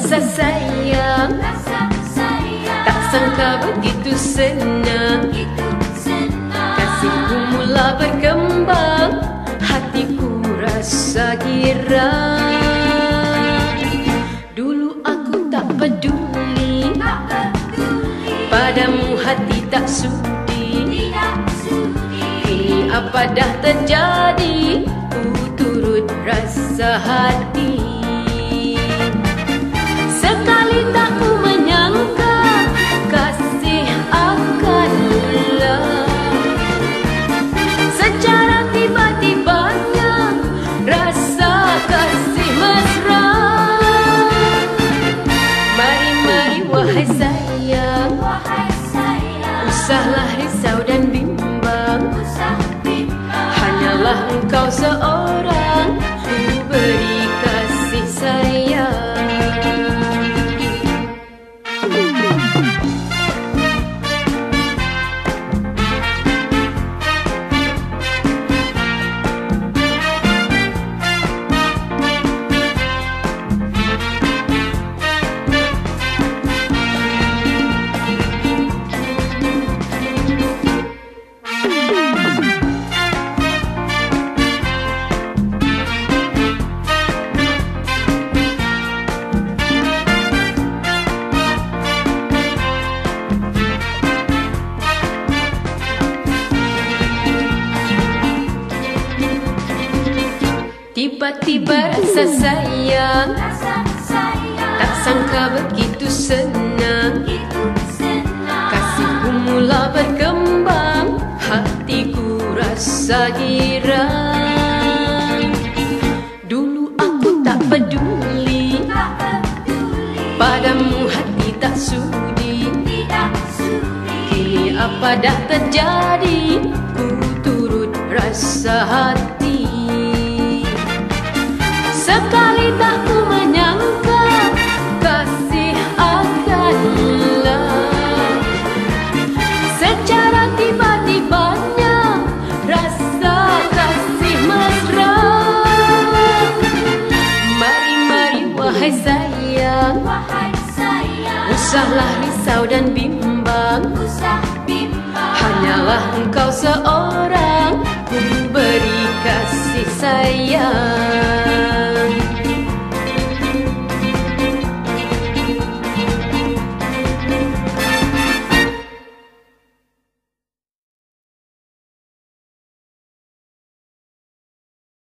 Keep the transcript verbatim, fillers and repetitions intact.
rasa sayang, tak sangka begitu senang. Kasihku mula berkembang, hatiku rasa girang. Dulu aku tak peduli, padamu hati tak sudi. Kini apa dah terjadi, ku turut rasa hati. Sekali tak ku menyangka kasih akan mula, secara tiba-tibanya rasa kasih mesra. Mari-mari wahai sayang, usahlah risau dan bimbang. Hanyalah engkau seorang ku beri kasih sayang. Tiba-tiba rasa sayang, tak sangka begitu senang. Kasihku mula berkembang, hatiku rasa girang. Dulu aku tak peduli, padamu hati tak sudi. Kini apa dah terjadi, ku turut rasa hati. Sekali tak ku menyangka kasih akan mula, secara tiba-tibanya rasa kasih mesra. Mari-mari wahai sayang, usahlah risau dan bimbang. Hanyalah engkau seorang ku beri kasih sayang.